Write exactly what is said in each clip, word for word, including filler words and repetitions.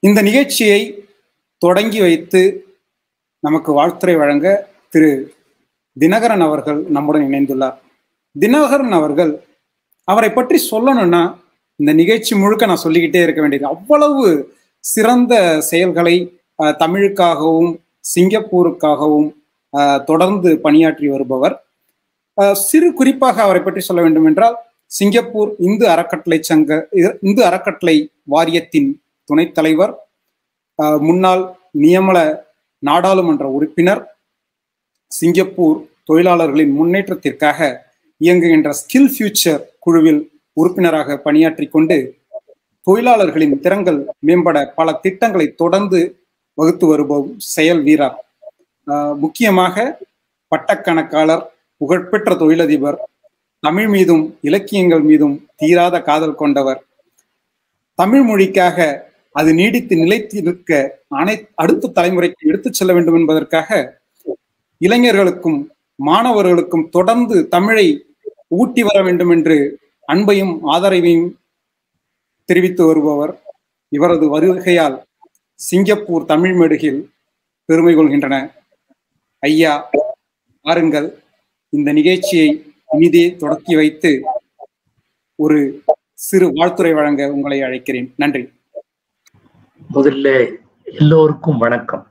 இந்த நிகழ்ச்சியை தொடங்கி வைத்து நமக்கு வாழ்த்துரை வழங்க திரு தினகரன் அவர்கள் நம்முடன் இணைந்துள்ளார். தினகரன் அவர்கள் அவரை பற்றி சொல்லணும்னா இந்த நிகழ்ச்சி முழுக்க நான் சொல்லிக்கிட்டே இருக்க வேண்டியது. அவ்வளவு சிறந்த செயல்களை தமிழுக்காகவும் சிங்கப்பூருக்காகவும் தொடர்ந்து பணியாற்றி வருபவர். சிறு குறிப்பாக அவரை பற்றி சொல்ல வேண்டும் என்றால், சிங்கப்பூர் இந்து அறக்கட்டளை சங்க இந்து அறக்கட்டளை வாரியத்தின் துணைத் தலைவர், முன்னாள் நியமன நாடாளுமன்ற உறுப்பினர், சிங்கப்பூர் தொழிலாளர்களின் முன்னேற்றத்திற்காக இயங்குகின்ற ஸ்கில் ஃபியூச்சர் குழுவில் உறுப்பினராக பணியாற்றி கொண்டு தொழிலாளர்களின் திறன்கள் மேம்பட பல திட்டங்களை தொடர்ந்து வகுத்து வருபவர் செயல் வீரர். முக்கியமாக பட்டக்கணக்காளர், புகழ்பெற்ற தொழிலதிபர், தமிழ் மீதும் இலக்கியங்கள் மீதும் தீராத காதல் கொண்டவர். தமிழ் மொழிக்காக அது நீடித்து நிலைத்திருக்க அனை அடுத்த தலைமுறைக்கு எடுத்துச் செல்ல வேண்டும் என்பதற்காக இளைஞர்களுக்கும் மாணவர்களுக்கும் தொடர்ந்து தமிழை ஊட்டி வர வேண்டும் என்று அன்பையும் ஆதரவையும் தெரிவித்து வருபவர். இவரது வருகையால் சிங்கப்பூர் தமிழ் மேடுகில் பெருமை கொள்கின்றன. ஐயா, பாருங்கள், இந்த நிகழ்ச்சியை இனிதே தொடக்கி வைத்து ஒரு சிறு வாழ்த்துரை வழங்க உங்களை அழைக்கிறேன். நன்றி. முதல்ல எல்லோருக்கும் வணக்கம்.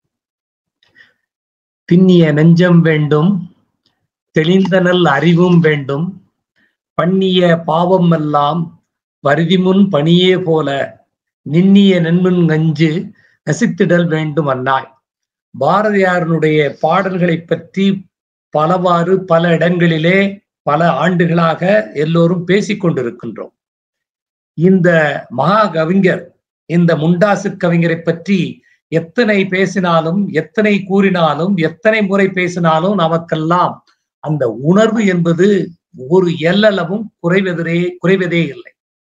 திண்ணிய நெஞ்சம் வேண்டும், தெளிந்தனல் அறிவும் வேண்டும், பண்ணிய பாவம் எல்லாம் வருதிமுன் பணியே போல நின்னிய நன்முன் நஞ்சு நசித்திடல் வேண்டும் அன்னாய். பாரதியாரனுடைய பாடல்களை பற்றி பலவாறு பல இடங்களிலே பல ஆண்டுகளாக எல்லோரும் பேசிக் கொண்டிருக்கின்றோம். இந்த மகா கவிஞர், இந்த முண்டாசு கவிஞரை பற்றி எத்தனை பேசினாலும் எத்தனை கூறினாலும் எத்தனை முறை பேசினாலும் நமக்கெல்லாம் அந்த உணர்வு என்பது ஒரு எல்லளவும் குறைவதே குறைவதே இல்லை.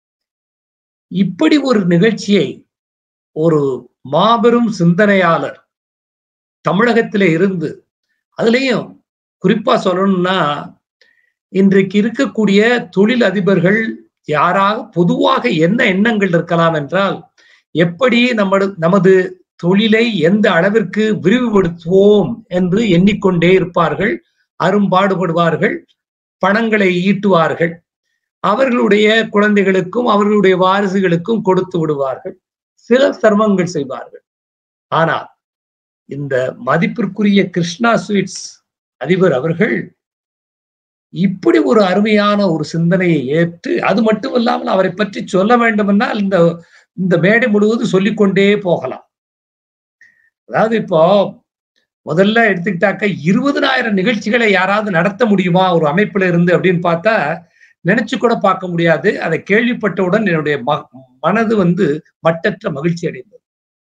இப்படி ஒரு நிகழ்ச்சியை ஒரு மாபெரும் சிந்தனையாளர் தமிழகத்திலே இருந்து, அதுலேயும் குறிப்பா சொல்லணும்னா இன்றைக்கு இருக்கக்கூடிய தொழில் அதிபர்கள் யாராக பொதுவாக என்ன எண்ணங்கள் இருக்கலாம் என்றால், எப்படி நமது நமது தொழிலை எந்த அளவிற்கு விரிவுபடுத்துவோம் என்று எண்ணிக்கொண்டே இருப்பார்கள், அரும்பாடுபடுவார்கள், பணங்களை ஈட்டுவார்கள், அவர்களுடைய குழந்தைகளுக்கும் அவர்களுடைய வாரிசுகளுக்கும் கொடுத்து விடுவார்கள், சில சிரமங்கள் செய்வார்கள். ஆனால் இந்த மதிப்பிற்குரிய கிருஷ்ணா ஸ்வீட்ஸ் அதிபர் அவர்கள் இப்படி ஒரு அருமையான ஒரு சிந்தனையை ஏற்று, அது மட்டும் இல்லாமல் அவரை பற்றி சொல்ல வேண்டும் என்றால் இந்த இந்த மேடை முழுவதும் சொல்லிக்கொண்டே போகலாம். அதாவது இப்போ முதல்ல எடுத்துக்கிட்டாக்க இருபதனாயிரம் நிகழ்ச்சிகளை யாராவது நடத்த முடியுமா ஒரு அமைப்புல இருந்து அப்படின்னு பார்த்தா நினைச்சு கூட பார்க்க முடியாது. அதை கேள்விப்பட்டவுடன் என்னுடைய மனது வந்து மட்டற்ற மகிழ்ச்சி அடைந்தது.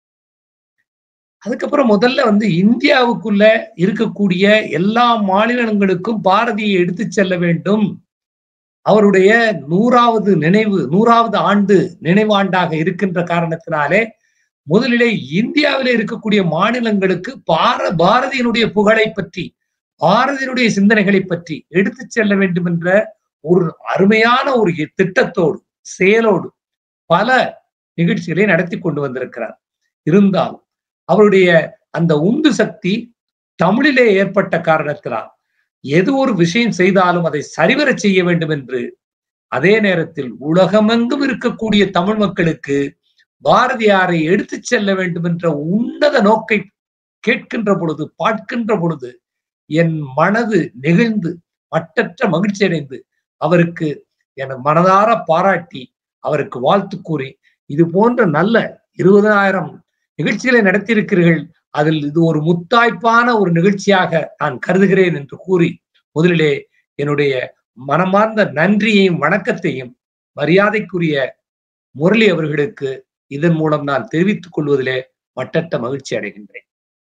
அதுக்கப்புறம் முதல்ல வந்து இந்தியாவுக்குள்ள இருக்கக்கூடிய எல்லா மாநிலங்களுக்கும் பாரதியை எடுத்து செல்ல வேண்டும். அவருடைய நூறாவது நினைவு நூறாவது ஆண்டு நினைவாண்டாக இருக்கின்ற காரணத்தினாலே முதலிலே இந்தியாவிலே இருக்கக்கூடிய மாநிலங்களுக்கு பார பாரதியினுடைய புகழை பற்றி, பாரதியினுடைய சிந்தனைகளை பற்றி எடுத்து செல்ல வேண்டும் என்ற ஒரு அருமையான ஒரு திட்டத்தோடு செயலோடு பல நிகழ்ச்சிகளை நடத்தி கொண்டு வந்திருக்கிறார். இருந்தாலும் அவருடைய அந்த உந்து சக்தி தமிழிலே ஏற்பட்ட காரணத்தினால் எது ஒரு விஷயம் செய்தாலும் அதை சரிவர செய்ய வேண்டும் என்று, அதே நேரத்தில் உலகமெங்கும் இருக்கக்கூடிய தமிழ் மக்களுக்கு பாரதியாரை எடுத்து செல்ல வேண்டும் என்ற உன்னத நோக்கை கேட்கின்ற பொழுது பார்க்கின்ற பொழுது என் மனது நெகிழ்ந்து மட்டற்ற மகிழ்ச்சி அடைந்து அவருக்கு என மனதார பாராட்டி அவருக்கு வாழ்த்து கூறி, இது போன்ற நல்ல இருபதாயிரம் நிகழ்ச்சிகளை நடத்தியிருக்கிறீர்கள், அதில் இது ஒரு முத்தாய்ப்பான ஒரு நிகழ்ச்சியாக நான் கருதுகிறேன் என்று கூறி, முதலிலே என்னுடைய மனமார்ந்த நன்றியையும் வணக்கத்தையும் மரியாதைக்குரிய முரளி அவர்களுக்கு இதன் மூலம் நான் தெரிவித்துக் கொள்வதிலே மட்டற்ற மகிழ்ச்சி அடைகின்றேன்.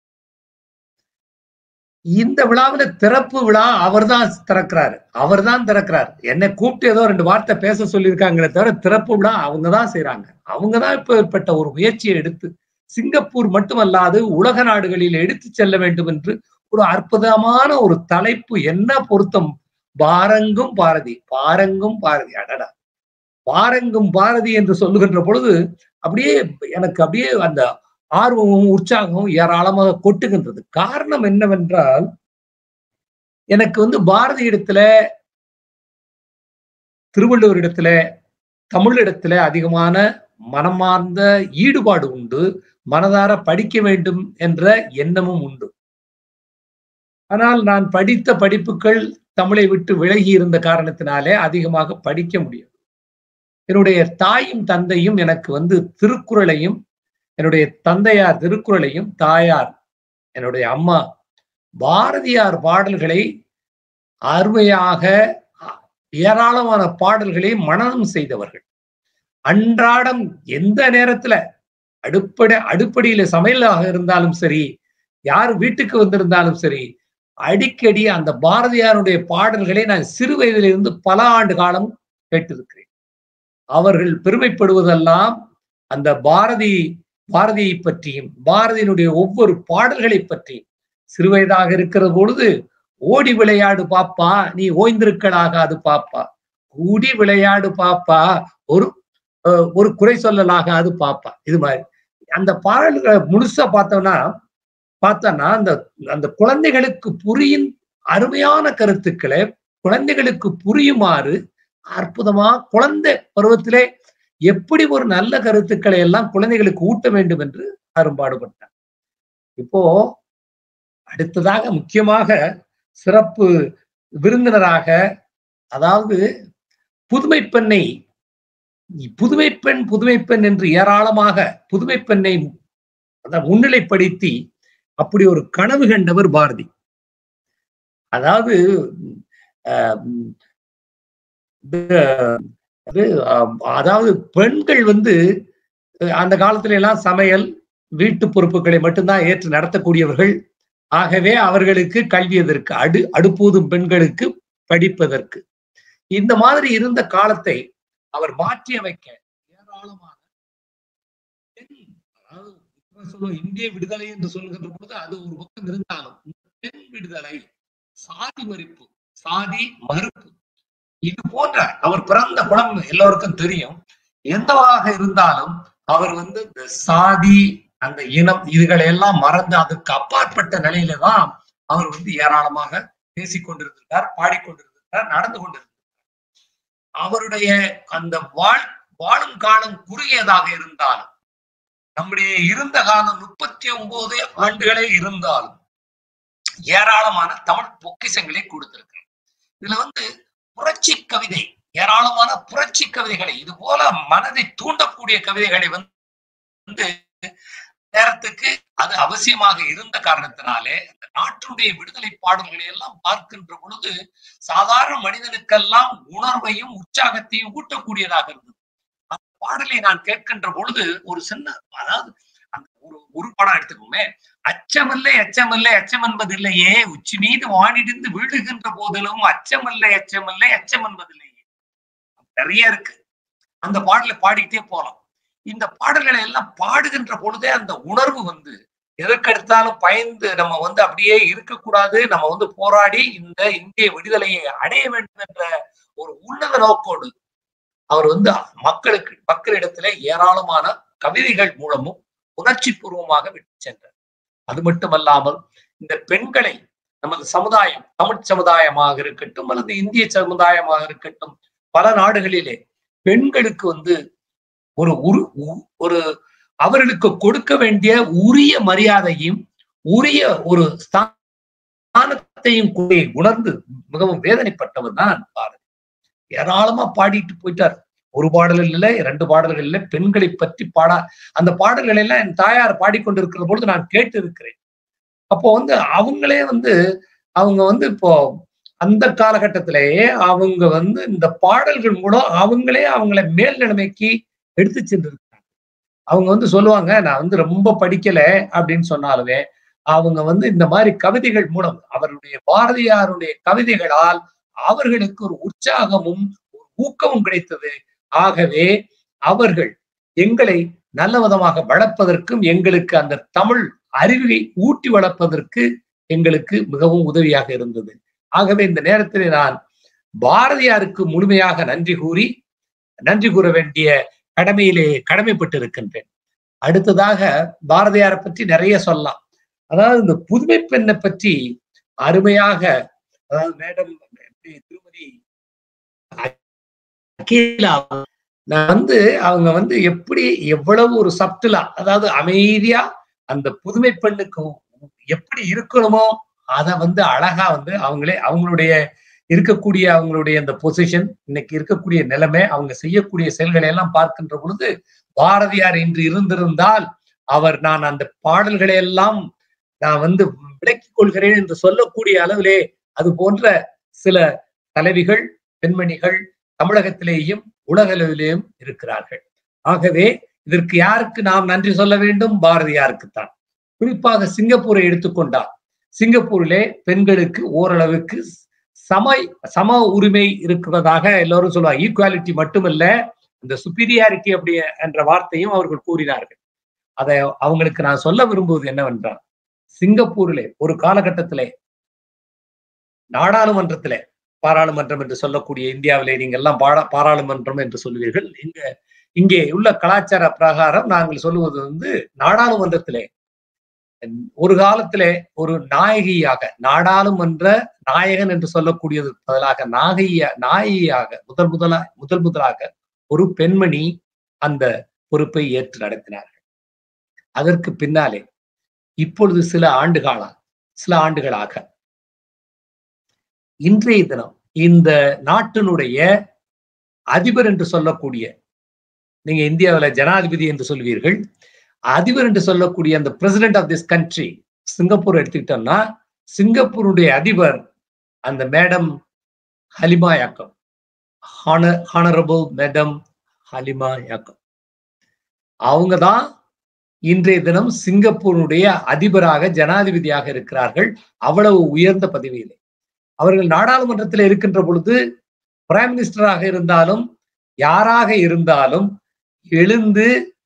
இந்த விழாவில திறப்பு விழா அவர் தான் திறக்கிறாரு, அவர் தான் திறக்கிறார். என்னை கூப்பிட்டு ஏதோ ரெண்டு வார்த்தை பேச சொல்லியிருக்காங்களே தவிர திறப்பு விழா அவங்க தான் செய்யறாங்க. அவங்க தான் இப்ப ஏற்பட்ட ஒரு முயற்சியை எடுத்து சிங்கப்பூர் மட்டுமல்லாது உலக நாடுகளில் எடுத்து செல்ல வேண்டும் என்று ஒரு அற்புதமான ஒரு தலைப்பு. என்ன பொருத்தம்! பாரங்கும் பாரதி, பாரங்கும் பாரதி. அடடா, பாரெங்கும் பாரதி என்று சொல்லுகின்ற பொழுது அப்படியே எனக்கு அப்படியே அந்த ஆர்வமும் உற்சாகமும் ஏராளமாக கொட்டுகின்றது. காரணம் என்னவென்றால், எனக்கு வந்து பாரதி இடத்துல, திருவள்ளுவர் இடத்துல, தமிழிடத்துல அதிகமான மனமார்ந்த ஈடுபாடு உண்டு. மனதார படிக்க வேண்டும் என்ற எண்ணமும் உண்டு. ஆனால் நான் படித்த படிப்புகள் தமிழை விட்டு விலகி இருந்த காரணத்தினாலே அதிகமாக படிக்க முடியும். என்னுடைய தாயும் தந்தையும் எனக்கு வந்து திருக்குறளையும், என்னுடைய தந்தையார் திருக்குறளையும், தாயார் என்னுடைய அம்மா பாரதியார் பாடல்களை அருமையாக ஏராளமான பாடல்களை மனனம் செய்தவர்கள். அன்றாடம் எந்த நேரத்துல அடுப்படை அடுப்படியில சமையலாக இருந்தாலும் சரி, யார் வீட்டுக்கு வந்திருந்தாலும் சரி, அடிக்கடி அந்த பாரதியாருடைய பாடல்களை நான் சிறு வயதிலிருந்து பல ஆண்டு காலம் கேட்டிருக்கிறேன். அவர்கள் பெருமைப்படுவதெல்லாம் அந்த பாரதி பாரதியை பற்றியும், பாரதியினுடைய ஒவ்வொரு பாடல்களை பற்றியும். சிறுவயதாக இருக்கிற பொழுது, ஓடி விளையாடு பாப்பா, நீ ஓய்ந்திருக்கலாகாது பாப்பா, கூடி விளையாடு பாப்பா, ஒரு ஒரு குறை சொல்லலாகாது பாப்பா. இது மாதிரி அந்த பாடல்களை முழுசா பார்த்தோம்னா பார்த்தோம்னா அந்த அந்த குழந்தைகளுக்கு புரியும் அருமையான கருத்துக்களை குழந்தைகளுக்கு புரியுமாறு அற்புதமா குழந்தை பருவத்திலே எப்படி ஒரு நல்ல கருத்துக்களை எல்லாம் குழந்தைகளுக்கு ஊட்ட வேண்டும் என்று அரும்பாடுபட்டார். இப்போ அடுத்ததாக முக்கியமாக சிறப்பு விருந்தினராக, அதாவது புதுமை பெண்ணை புதுமை பெண் புதுமை பெண் என்று ஏராளமாக புதுமை பெண்ணை முன்னிலைப்படுத்தி அப்படி ஒரு கனவு கண்டவர் பாரதி. அதாவது அதாவது பெண்கள் வந்து அந்த காலத்துல எல்லாம் சமையல் வீட்டு பொறுப்புகளை மட்டும்தான் ஏற்று நடத்தக்கூடியவர்கள். ஆகவே அவர்களுக்கு கல்வி எதற்கு, அடு அடுப்பூதும் பெண்களுக்கு படிப்பதற்கு, இந்த மாதிரி இருந்த காலத்தை அவர் மாற்றி அமைக்க ஏராளமான சொல்லுவோம் இந்திய விடுதலை என்று சொல்கின்ற பொழுது அது ஒரு பக்கம் இருந்தாலும் பெண் விடுதலை, சாதி மறுப்பு, சாதி மறுப்பு, இது போன்ற அவர் பிறந்த குலம் எல்லோருக்கும் தெரியும். எந்தவாக இருந்தாலும் அவர் வந்து இந்த சாதி, அந்த இனம், இதுகளை எல்லாம் மறந்து அதற்கு அப்பாற்பட்ட நிலையில தான் அவர் வந்து ஏராளமாக பேசிக்கொண்டிருந்தார், பாடிக்கொண்டிருந்தார், நடந்து கொண்டிருந்தார். அவருடைய அந்த வாழ் வாழும் காலம் குறுகியதாக இருந்தாலும், நம்முடைய இருந்த காலம் முப்பத்தி ஒன்பது ஆண்டுகளே இருந்தாலும் ஏராளமான தமிழ் பொக்கிஷங்களை கொடுத்திருக்கிறார். இதுல வந்து புரட்சி கவிதை, ஏராளமான புரட்சி கவிதைகளை, இது போல மனதை தூண்டக்கூடிய கவிதைகளை வந்து நேரத்துக்கு அது அவசியமாக இருந்த காரணத்தினாலே அந்த நாட்டுடைய விடுதலை பாடல்களை எல்லாம் பார்க்கின்ற பொழுது சாதாரண மனிதனுக்கெல்லாம் உணர்வையும் உற்சாகத்தையும் ஊட்டக்கூடியதாக இருந்தது. அந்த பாடலை நான் கேட்கின்ற பொழுது ஒரு சின்ன, அதாவது அந்த ஒரு ஒரு பாடம் எடுத்துக்கோமே, அச்சமில்லை அச்சமில்லை அச்சம் என்பதில்லையே, உச்சி மீது வானிடிந்து வீழுகின்ற போதிலும் அச்சமில்லை அச்சமில்லை அச்சம் என்பதில்லையே. நிறைய இருக்கு, அந்த பாடலை பாடிக்கிட்டே போலாம். இந்த பாடல்களை எல்லாம் பாடுகின்ற பொழுதே அந்த உணர்வு வந்து எதற்கெடுத்தாலும் பயந்து நம்ம வந்து அப்படியே இருக்கக்கூடாது, நம்ம வந்து போராடி இந்த இந்திய விடுதலையை அடைய வேண்டும் என்ற ஒரு உன்னத நோக்கோடு அவர் வந்து மக்களுக்கு மக்களிடத்திலே ஏராளமான கவிதைகள் மூலமும் உணர்ச்சி பூர்வமாக விட்டு சென்றார். அது மட்டுமல்லாமல் இந்த பெண்களை நமது சமுதாயம், தமிழ் சமுதாயமாக இருக்கட்டும் அல்லது இந்திய சமுதாயமாக இருக்கட்டும், பல நாடுகளிலே பெண்களுக்கு வந்து ஒரு ஒரு அவர்களுக்கு கொடுக்க வேண்டிய உரிய மரியாதையும் உரிய ஒரு ஸ்தானத்தையும் உணர்ந்து மிகவும் வேதனைப்பட்டவர் தான் பாரதி. ஏராளமா பாடிட்டு போயிட்டார். ஒரு பாடல்கள் இல்லை, இரண்டு பாடல்கள் இல்லை, பெண்களை பற்றி பாடா அந்த பாடல்கள் எல்லாம் என் தாயார் பாடிக்கொண்டிருக்கிற பொழுது நான் கேட்டு இருக்கிறேன். அப்போ வந்து அவங்களே வந்து அவங்க வந்து இப்போ அந்த காலகட்டத்திலேயே அவங்க வந்து இந்த பாடல்கள் மூலம் அவங்களே அவங்களை மேல் நிலைமைக்கு எடுத்து சென்றிருக்காங்க. அவங்க வந்து சொல்லுவாங்க, நான் வந்து ரொம்ப படிக்கல அப்படின்னு சொன்னாலுமே அவங்க வந்து இந்த மாதிரி கவிதைகள் மூலம், அவருடைய பாரதியாருடைய கவிதைகளால் அவர்களுக்கு ஒரு உற்சாகமும் ஒரு ஊக்கமும் கிடைத்தது. ஆகவே அவர்கள் எங்களை நல்ல விதமாக வளர்ப்பதற்கும் எங்களுக்கு அந்த தமிழ் அறிவை ஊட்டி வளர்ப்பதற்கு எங்களுக்கு மிகவும் உதவியாக இருந்தது. ஆகவே இந்த நேரத்தில் நான் பாரதியாருக்கு முழுமையாக நன்றி கூறி நன்றி கூற வேண்டிய கடமையிலே கடமைப்பட்டு இருக்கின்றேன். அடுத்ததாக பாரதியாரை பற்றி நிறைய சொல்லலாம். அதாவது இந்த புதுமை பெண்ணை பற்றி அருமையாக, அதாவது மேடம் திருமதி அகிலா வந்து அவங்க வந்து எப்படி எவ்வளவு ஒரு சப்டிலா, அதாவது அமைதியா அந்த புதுமை பெண்ணுக்கு எப்படி இருக்கணுமோ அதை வந்து அழகா வந்து அவங்களே அவங்களுடைய இருக்கக்கூடிய அவங்களுடைய அந்த பொசிஷன், இன்னைக்கு இருக்கக்கூடிய நிலைமை, அவங்க செய்யக்கூடிய செயல்களை எல்லாம் பார்க்கின்ற பொழுது பாரதியார் இன்று இருந்திருந்தால் அவர் நான் அந்த பாடல்களை எல்லாம் நான் வந்து விளக்கிக் கொள்கிறேன் என்று சொல்லக்கூடிய அளவிலே அது போன்ற சில தலைவிகள், பெண்மணிகள் தமிழகத்திலேயும் உலகளவிலேயும் இருக்கிறார்கள். ஆகவே இதற்கு யாருக்கு நாம் நன்றி சொல்ல வேண்டும்? பாரதியாருக்குத்தான். குறிப்பாக சிங்கப்பூரை எடுத்துக்கொண்டார். சிங்கப்பூரிலே பெண்களுக்கு ஓரளவுக்கு சம சம உரிமை இருக்கிறதாக எல்லோரும் சொல்லுவாங்க. ஈக்குவாலிட்டி மட்டுமல்ல, இந்த சுப்பீரியாரிட்டி அப்படி என்ற வார்த்தையும் அவர்கள் கூறினார்கள். அதை அவங்களுக்கு நான் சொல்ல விரும்புவது என்னவென்றால், சிங்கப்பூரிலே ஒரு காலகட்டத்திலே நாடாளுமன்றத்திலே, பாராளுமன்றம் என்று சொல்லக்கூடிய இந்தியாவிலே நீங்க எல்லாம் பாரா பாராளுமன்றம் என்று சொல்லுவீர்கள். இங்க இங்கே உள்ள கலாச்சார பிரகாரம் நாங்கள் சொல்லுவது வந்து நாடாளுமன்றத்திலே ஒரு காலத்திலே ஒரு நாயகியாக, நாடாளுமன்ற நாயகன் என்று சொல்லக்கூடியது பதிலாக நாயகியா நாயகியாக முதல் முதலா முதல் முதலாக ஒரு பெண்மணி அந்த பொறுப்பை ஏற்று நடத்தினார்கள். அதற்கு பின்னாலே இப்பொழுது சில ஆண்டுகளா சில ஆண்டுகளாக இன்றைய தினம் இந்த நாட்டினுடைய அதிபர் என்று சொல்லக்கூடிய, நீங்க இந்தியாவில் ஜனாதிபதி என்று சொல்வீர்கள், அதிபர் என்று சொல்லக்கூடிய அந்த president of this country, Singapore எடுத்துக்கிட்டோம்னா சிங்கப்பூருடைய அதிபர் அந்த madam Halimah Yacob, honourable madam Halimah Yacob, அவங்க தான் இன்றைய தினம் சிங்கப்பூருடைய அதிபராக ஜனாதிபதியாக இருக்கிறார்கள். அவ்வளவு உயர்ந்த பதவியிலே அவர்கள் நாடாளுமன்றத்தில் இருக்கின்ற பொழுது பிரைம் மினிஸ்டராக இருந்தாலும் யாராக இருந்தாலும் எழுந்து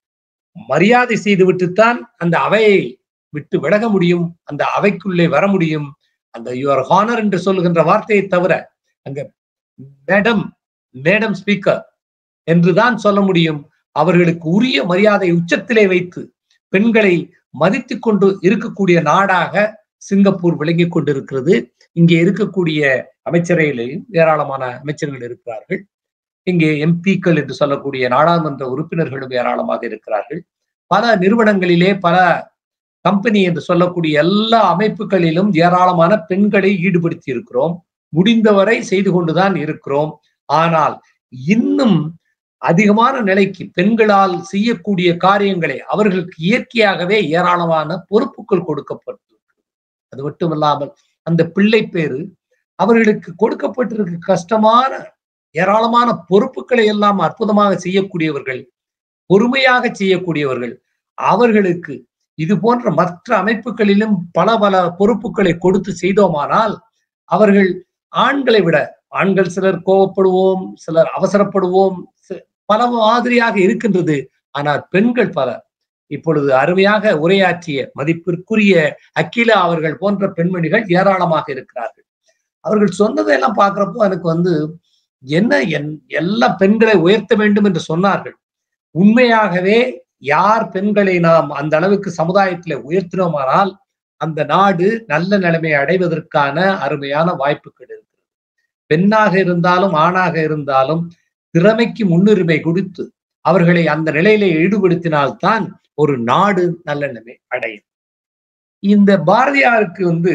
மரியாதை செய்துவிட்டுத்தான் அந்த அவையை விட்டு விலக முடியும், அந்த அவைக்குள்ளே வர முடியும். அந்த யுவர் ஹானர் என்று சொல்லுகின்ற வார்த்தையை தவிர அங்க மேடம் மேடம் ஸ்பீக்கர் என்றுதான் சொல்ல முடியும். அவர்களுக்கு உரிய மரியாதை உச்சத்திலே வைத்து பெண்களை மதித்து கொண்டு இருக்கக்கூடிய நாடாக சிங்கப்பூர் விளங்கி கொண்டிருக்கிறது. இங்கே இருக்கக்கூடிய அமைச்சரவையிலேயும் ஏராளமான அமைச்சர்கள் இருக்கிறார்கள். இங்கே எம்பிக்கள் என்று சொல்லக்கூடிய நாடாளுமன்ற உறுப்பினர்களும் ஏராளமாக இருக்கிறார்கள். பல நிறுவனங்களிலே, பல கம்பெனி என்று சொல்லக்கூடிய எல்லா அமைப்புகளிலும் ஏராளமான பெண்களை ஈடுபடுத்தி இருக்கிறோம். முடிந்தவரை செய்து கொண்டுதான் இருக்கிறோம். ஆனால் இன்னும் அதிகமான நிலைக்கு பெண்களால் செய்யக்கூடிய காரியங்களை அவர்களுக்கு இயற்கையாகவே ஏராளமான பொறுப்புகள் கொடுக்கப்பட்டிருக்கு. அது மட்டுமல்லாமல் அந்த பிள்ளை பேரு அவர்களுக்கு கொடுக்கப்பட்டிருக்க கஷ்டமான ஏராளமான பொறுப்புகளை எல்லாம் அற்புதமாக செய்யக்கூடியவர்கள், பொறுமையாக செய்யக்கூடியவர்கள். அவர்களுக்கு இது போன்ற மற்ற அமைப்புகளிலும் பல பல பொறுப்புகளை கொடுத்து செய்தோமானால் அவர்கள் ஆண்களை விட, ஆண்கள் சிலர் கோபப்படுவோம், சிலர் அவசரப்படுவோம், பல மாதிரியாக இருக்கின்றது. ஆனால் பெண்கள் பலர் இப்பொழுது அருமையாக உரையாற்றிய மதிப்பிற்குரிய அகிலா அவர்கள் போன்ற பெண்மணிகள் ஏராளமாக இருக்கிறார்கள். அவர்கள் சொன்னதையெல்லாம் பார்க்கிறப்போ எனக்கு வந்து என்ன என் எல்லா பெண்களை உயர்த்த வேண்டும் என்று சொன்னார்கள். உண்மையாகவே யார் பெண்களை நாம் அந்த அளவுக்கு சமுதாயத்தில் உயர்த்தினோமானால் அந்த நாடு நல்ல நிலைமையை அடைவதற்கான அருமையான வாய்ப்புகள் இருக்கிறது. பெண்ணாக இருந்தாலும் ஆணாக இருந்தாலும் திறமைக்கு முன்னுரிமை கொடுத்து அவர்களை அந்த நிலையில ஈடுபடுத்தினால்தான் ஒரு நாடு நல்ல நிலைமை அடையும். இந்த பாரதியாருக்கு வந்து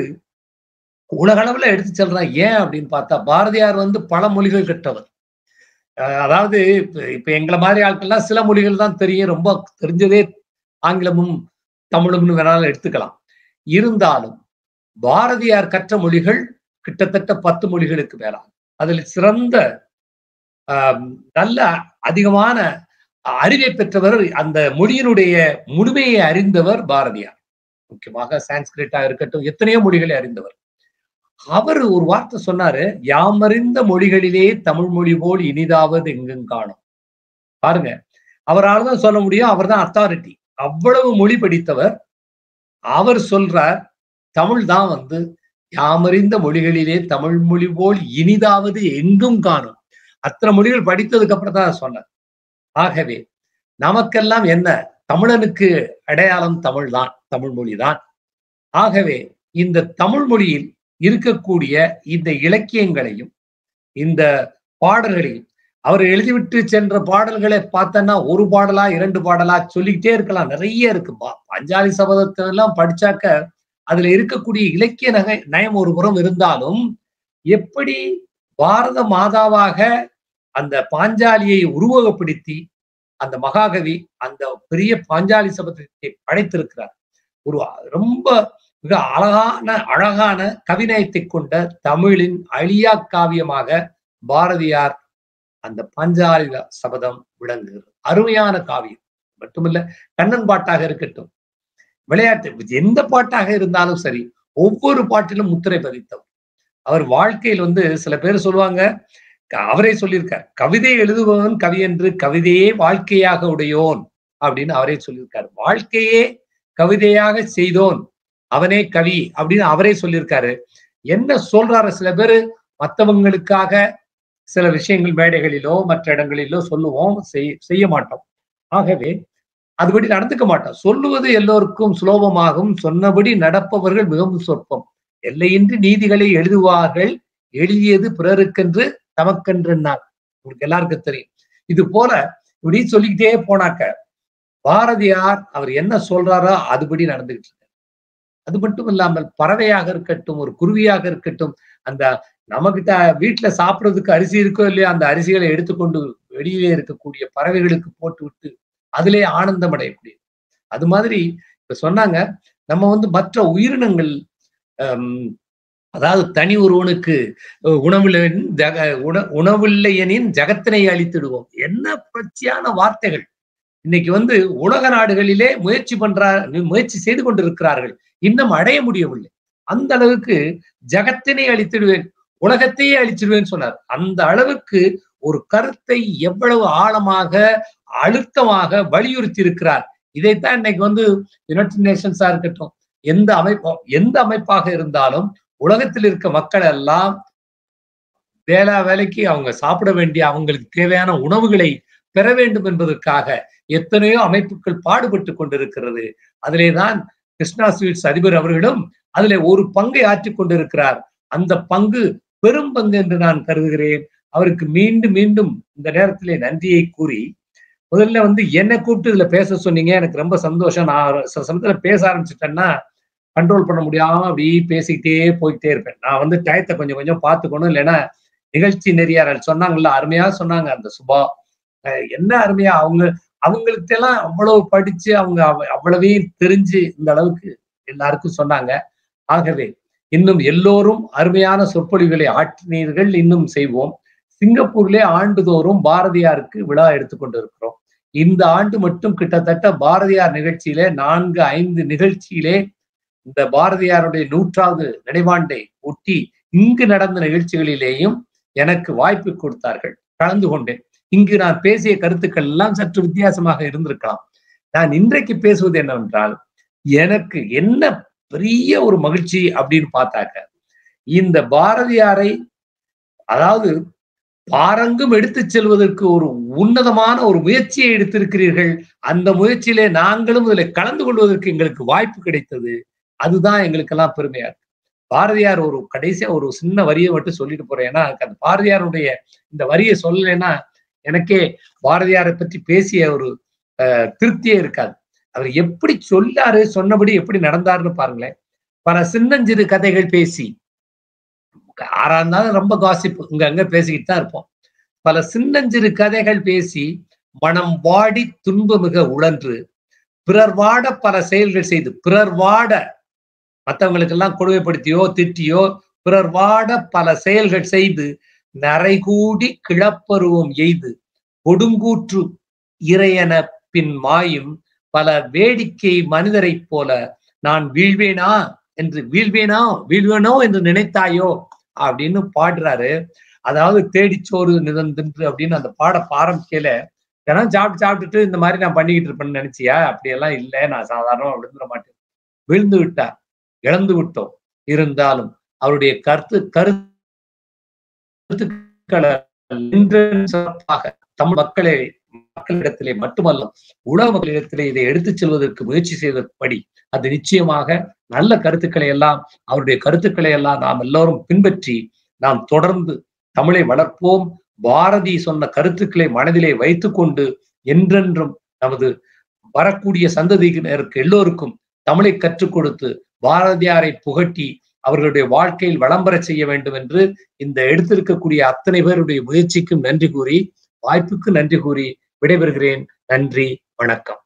உலகளவுல எடுத்து செல்றான். ஏன் அப்படின்னு பார்த்தா, பாரதியார் வந்து பல மொழிகள் கற்றவர். அதாவது இப்ப எங்களை மாதிரி ஆட்கள்லாம் சில மொழிகள் தான் தெரியும், ரொம்ப தெரிஞ்சதே ஆங்கிலமும் தமிழும்னு வேணாலும் எடுத்துக்கலாம். இருந்தாலும் பாரதியார் கற்ற மொழிகள் கிட்டத்தட்ட பத்து மொழிகளுக்கு மேலாகும். அதில் சிறந்த ஆஹ் நல்ல அதிகமான அறிவை பெற்றவர், அந்த மொழியினுடைய முழுமையை அறிந்தவர் பாரதியார். முக்கியமாக சான்ஸ்கிரிட்டா இருக்கட்டும், எத்தனையோ மொழிகளை அறிந்தவர். அவர் ஒரு வார்த்தை சொன்னாரு, யாமறிந்த மொழிகளிலே தமிழ் மொழி போல் இனிதாவது எங்கும் காணும். பாருங்க, அவரால் தான் சொல்ல முடியும், அவர் தான் அத்தாரிட்டி. அவ்வளவு மொழி படித்தவர். அவர் சொல்றார், தமிழ் தான் வந்து யாமறிந்த மொழிகளிலே தமிழ் மொழி போல் இனிதாவது எங்கும் காணும். அத்தனை மொழிகள் படித்ததுக்கு அப்புறம் தான் சொன்னார். ஆகவே நமக்கெல்லாம் என்ன, தமிழனுக்கு அடையாளம் தமிழ் தான், தமிழ் மொழி தான். ஆகவே இந்த தமிழ் மொழியில் இருக்கக்கூடிய இந்த இலக்கியங்களையும் இந்த பாடல்களையும் அவர் எழுதிவிட்டு சென்ற பாடல்களை பார்த்தோன்னா ஒரு பாடலா இரண்டு பாடலா சொல்லிக்கிட்டே இருக்கலாம், நிறைய இருக்கு. பாஞ்சாலி சபதத்தை எல்லாம் படிச்சாக்க அதுல இருக்கக்கூடிய இலக்கிய நகை நயம் ஒரு புறம் இருந்தாலும், எப்படி பாரத மாதாவாக அந்த பாஞ்சாலியை உருவகப்படுத்தி அந்த மகாகவி அந்த பெரிய பாஞ்சாலி சபதத்தை படைத்திருக்கிறார். ஒரு ரொம்ப மிக அழகான அழகான கவிநயத்தை கொண்ட தமிழின் அழியா காவியமாக பாரதியார் அந்த பாஞ்சாலி சபதம் விளங்குகிறது. அருமையான காவியம் மட்டுமல்ல, கண்ணன் பாட்டாக இருக்கட்டும், விளையாட்டு எந்த பாட்டாக இருந்தாலும் சரி, ஒவ்வொரு பாட்டிலும் முத்திரை பதித்தவர். அவர் வாழ்க்கையில் வந்து சில பேர் சொல்லுவாங்க, அவரே சொல்லியிருக்கார், கவிதை எழுதுபவன் கவி என்று கவிதையே வாழ்க்கையாக உடையோன் அப்படின்னு அவரே சொல்லியிருக்காரு. வாழ்க்கையே கவிதையாக செய்தோன் அவனே கவி அப்படின்னு அவரே சொல்லியிருக்காரு. என்ன சொல்றாரு, சில பேரு மற்றவங்களுக்காக சில விஷயங்கள் மேடைகளிலோ மற்ற இடங்களிலோ சொல்லுவோம், செய்ய மாட்டோம். ஆகவே அதுபடி நடந்துக்க மாட்டோம். சொல்லுவது எல்லோருக்கும் சுலபமாகும், சொன்னபடி நடப்பவர்கள் மிகவும் சொற்பம். எல்லையின்றி நீதிகளை எழுதுவார்கள், எழுதியது பிறருக்கென்று தமக்கென்று. உங்களுக்கு எல்லாருக்கும் தெரியும். இது போல இப்படி சொல்லிக்கிட்டே போனாக்க பாரதியார் அவர் என்ன சொல்றாரோ அதுபடி நடந்துகிட்டு இருக்காரு. அது மட்டும் இல்லாமல் பறவையாக இருக்கட்டும், ஒரு குருவியாக இருக்கட்டும், அந்த நமக்கு வீட்டுல சாப்பிடுறதுக்கு அரிசி இருக்கோ இல்லையோ அந்த அரிசிகளை எடுத்துக்கொண்டு வெளியிலே இருக்கக்கூடிய பறவைகளுக்கு போட்டு விட்டு அதிலே ஆனந்தம் அடையக்கூடிய, அது மாதிரி இப்ப சொன்னாங்க, நம்ம வந்து மற்ற உயிரினங்கள் அஹ் அதாவது தனி ஒருவனுக்கு உணவில்லையின் ஜக உண உணவில்லையனின் ஜகத்தினை அழித்திடுவோம். என்ன புரட்சியான வார்த்தைகள்! இன்னைக்கு வந்து உலக நாடுகளிலே முயற்சி பண்றார், முயற்சி செய்து கொண்டிருக்கிறார்கள், இன்னும் அடைய முடியவில்லை. அந்த அளவுக்கு ஜகத்தினை அழித்திடுவேன், உலகத்தையே அழிச்சிடுவேன்னு சொன்னார். அந்த அளவுக்கு ஒரு கருத்தை எவ்வளவு ஆழமாக அழுத்தமாக வலியுறுத்தி இருக்கிறார். இதைத்தான் இன்னைக்கு வந்து யுனைடெட் நேஷன்ஸா இருக்கட்டும், எந்த அமைப்பு எந்த அமைப்பாக இருந்தாலும் உலகத்தில் இருக்க மக்கள் எல்லாம் வேளா வேலைக்கு அவங்க சாப்பிட வேண்டிய அவங்களுக்கு தேவையான உணவுகளை பெற வேண்டும் என்பதற்காக எத்தனையோ அமைப்புகள் பாடுபட்டு கொண்டிருக்கிறது. அதிலேதான் கிருஷ்ணா ஸ்வீட்ஸ் அதிபர் அவர்களும் அதிலே ஒரு பங்கை ஆற்றிக் கொண்டிருக்கிறார். அந்த பங்கு பெரும் பங்கு என்று நான் கருதுகிறேன். அவருக்கு மீண்டும் மீண்டும் இந்த நேரத்திலே நன்றியை கூறி, முதல்ல வந்து என்னை கூப்பிட்டு இதுல பேச சொன்னீங்க, எனக்கு ரொம்ப சந்தோஷம். நான் சில சமயத்துல பேச ஆரம்பிச்சுட்டேன்னா கண்ட்ரோல் பண்ண முடியாம அப்படி பேசிக்கிட்டே போய்கிட்டே இருப்பேன். நான் வந்து டயத்தை கொஞ்சம் கொஞ்சம் பார்த்துக்கணும், இல்லைன்னா நிகழ்ச்சி நெறியாளர் சொன்னாங்கல்ல, அருமையா சொன்னாங்க அந்த சுபா, என்ன அருமையா அவங்க அவங்களுக்கு எல்லாம் அவ்வளவு படிச்சு அவங்க அவ்வளவையும் தெரிஞ்சு இந்த அளவுக்கு எல்லாருக்கும் சொன்னாங்க. ஆகவே இன்னும் எல்லோரும் அருமையான சொற்பொழிவுகளை ஆற்றினீர்கள், இன்னும் செய்வோம். சிங்கப்பூர்லே ஆண்டுதோறும் பாரதியாருக்கு விழா எடுத்துக்கொண்டு இருக்கிறோம். இந்த ஆண்டு மட்டும் கிட்டத்தட்ட பாரதியார் நிகழ்ச்சியிலே நான்கு ஐந்து நிகழ்ச்சியிலே இந்த பாரதியாருடைய நூற்றாவது நினைவாண்டை ஒட்டி இங்கு நடந்த நிகழ்ச்சிகளிலேயும் எனக்கு வாய்ப்பு கொடுத்தார்கள், கலந்து கொண்டேன். இங்கு நான் பேசிய கருத்துக்கள் எல்லாம் சற்று வித்தியாசமாக இருந்திருக்கலாம். நான் இன்றைக்கு பேசுவது என்னவென்றால், எனக்கு என்ன பெரிய ஒரு மகிழ்ச்சி அப்படின்னு பார்த்தாக்க, இந்த பாரதியாரை அதாவது பாரங்கும் எடுத்து செல்வதற்கு ஒரு உன்னதமான ஒரு முயற்சியை எடுத்திருக்கிறீர்கள். அந்த முயற்சியிலே நாங்களும் இதில் கலந்து கொள்வதற்கு எங்களுக்கு வாய்ப்பு கிடைத்தது. அதுதான் எங்களுக்கெல்லாம் பெருமையா இருக்கு. பாரதியார் ஒரு கடைசியா ஒரு சின்ன வரியை மட்டும் சொல்லிட்டு போறேன். ஏன்னா அந்த பாரதியாருடைய இந்த வரியை சொல்லலைன்னா எனக்கே பாரதியாரை பற்றி பேசிய ஒரு அஹ் திருப்தியே இருக்காது. அவர் எப்படி சொல்லாரு, சொன்னபடி எப்படி நடந்தாருன்னு பாருங்களேன். பல சின்னஞ்சிறு கதைகள் பேசி, ஆறா இருந்தாலும் ரொம்ப காசிப்பு இங்க அங்க பேசிக்கிட்டு தான் இருப்போம். பல சின்னஞ்சிறு கதைகள் பேசி மனம் வாடி துன்பமிக உழன்று பிறர் வாட பல செயல்கள் செய்து, பிறர் வாட மற்றவங்களுக்கு எல்லாம் கொடுமைப்படுத்தியோ திட்டியோ பிறர் வாட பல செயல்கள் செய்து நரைகூடி கிளப்பருவம் எய்து கொடுங்கூற்று இறையன பின் மாயும் பல வேடிக்கை மனிதரை போல நான் வீழ்வேனா என்று வீழ்வேனா வீழ்வேனோ என்று நினைத்தாயோ அப்படின்னு பாடுறாரு. அதாவது தேடிச்சோறு நிதந்தின்று அப்படின்னு அந்த பாட ஆரம்பிக்கல, தினம் சாப்பிட்டு சாப்பிட்டுட்டு இந்த மாதிரி நான் பண்ணிக்கிட்டு இருப்பேன்னு நினைச்சியா? அப்படியெல்லாம் இல்லை, நான் சாதாரணமா விழுந்துட மாட்டேன். விழுந்து விட்டார், இழந்து விட்டோம். இருந்தாலும் அவருடைய கருத்து கருத்துக்களை சிறப்பாக தமிழ் மக்களை மக்களிடத்திலே மட்டுமல்ல உலக மக்களிடத்திலே இதை எடுத்துச் செல்வதற்கு முயற்சி செய்தபடி அது நிச்சயமாக நல்ல கருத்துக்களை எல்லாம் அவருடைய கருத்துக்களை எல்லாம் நாம் எல்லோரும் பின்பற்றி நாம் தொடர்ந்து தமிழை வளர்ப்போம். பாரதி சொன்ன கருத்துக்களை மனதிலே வைத்துக் கொண்டு என்றென்றும் நமது வரக்கூடிய சந்ததியினருக்கு எல்லோருக்கும் தமிழை கற்றுக் கொடுத்து பாரதியாரை புகட்டி அவர்களுடைய வாழ்க்கையில் வளம்பெற செய்ய வேண்டும் என்று இந்த எடுத்திருக்கக்கூடிய அத்தனை பேருடைய முயற்சிக்கும் நன்றி கூறி, வாய்ப்புக்கு நன்றி கூறி விடைபெறுகிறேன். நன்றி, வணக்கம்.